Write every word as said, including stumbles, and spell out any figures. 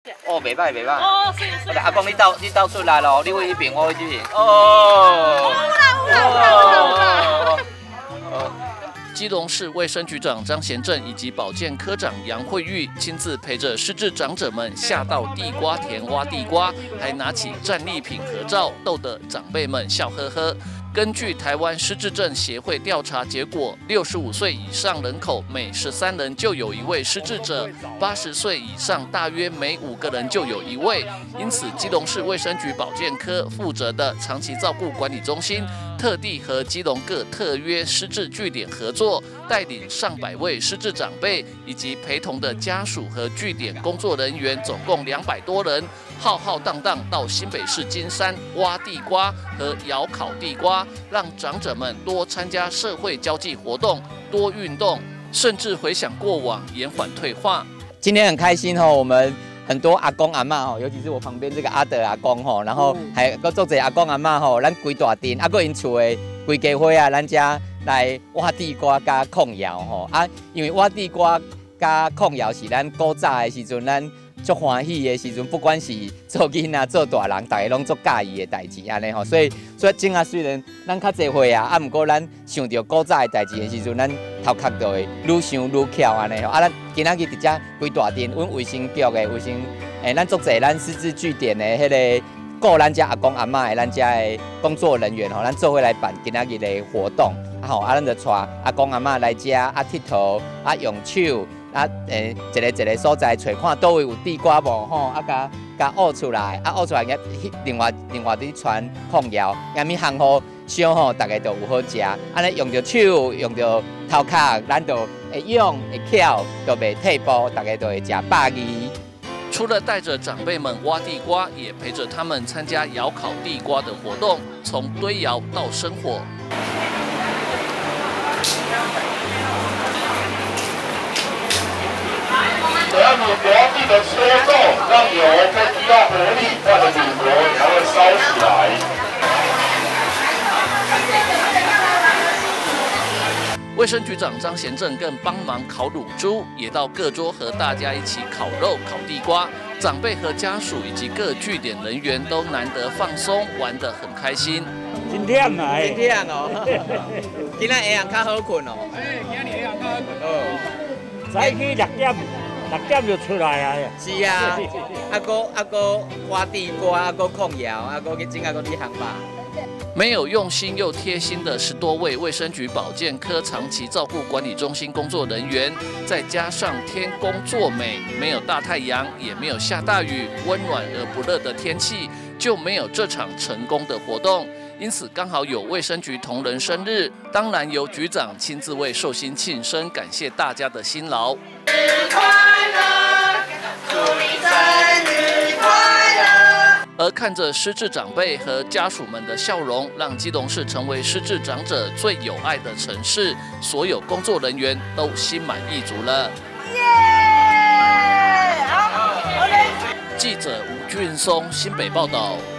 哦，袂歹袂歹。 哦，是是。 阿公，你倒你倒出来咯，你为一边，我为这边。哦。 有啦有啦有啦有啦。 哦。 基隆市卫生局长张贤政以及保健科长杨惠玉亲自陪着失智长者们下到地瓜田挖地瓜，还拿起战利品合照，逗得长辈们笑呵呵。根据台湾失智症协会调查结果，六十五岁以上人口每十三人就有一位失智者，八十岁以上大约每五个人就有一位。因此，基隆市卫生局保健科负责的长期照顾管理中心，特地和基隆各特约失智据点合作，带领上百位失智长辈以及陪同的家属和据点工作人员，总共两百多人，浩浩荡荡到新北市金山挖地瓜和窑烤地瓜，让长者们多参加社会交际活动，多运动，甚至回想过往，延缓退化。 今天很开心哦，我们很多阿公阿嬷哦，尤其是我旁边这个阿德阿公吼，然后还个做者阿公阿嬷吼，咱规大阵，啊，个因厝的规家伙啊，咱家来挖地瓜加控窑吼啊，因为挖地瓜加控窑是咱古早的时阵咱。 足欢喜的时阵，不管是做囡仔、做大人，大家拢足介意的代志安尼吼。所以，所以今啊虽然咱较侪岁啊，啊，毋过咱想到古早的代志的时阵，咱头壳就会愈想愈巧安尼吼。啊，咱今仔日伫遮规大阵，阮卫生局的卫生，诶，咱足侪咱失智据点的迄个顾咱遮阿公阿嬷的咱遮的工作人员吼，咱做伙来办今仔日的活动。啊吼，啊，咱就带阿公阿嬷来遮啊佚佗，啊用手。 啊，诶，一个一个所在找看倒位有地瓜无吼，啊，甲甲挖出来，啊，挖出来也另外另外伫传控窑，咁咪烘好烧吼，大家就有好食。安尼用着手，用着头壳，咱就会用会巧，就袂退步，大家就会食饱宜。 除了带着长辈们挖地瓜，也陪着他们参加窑烤地瓜的活动，从堆窑到生火。 只要你不要记得搓动，让油再提到火里，它的米膜才会烧起来。 卫生局长张贤政更帮忙烤乳猪，也到各桌和大家一起烤肉、烤地瓜。长辈和家属以及各据点人员都难得放松，玩得很开心。 真忝啊！ 真忝哦，今仔下暗较好困哦。 哎，今日下暗较好困哦。早起六点。 六点就出来啊！ 是啊，啊个啊个挖地瓜，啊个控窑，啊个去整啊个去烘吧。 没有用心又贴心的十多位卫生局保健科长期照顾管理中心工作人员，再加上天公作美，没有大太阳，也没有下大雨，温暖而不热的天气，就没有这场成功的活动。 因此，刚好有卫生局同仁生日，当然由局长亲自为寿星庆生，感谢大家的辛劳。 生日快乐，祝你生日快乐！ 而看着失智长辈和家属们的笑容，让基隆市成为失智长者最有爱的城市，所有工作人员都心满意足了。耶！好，记者吴俊松新北报道。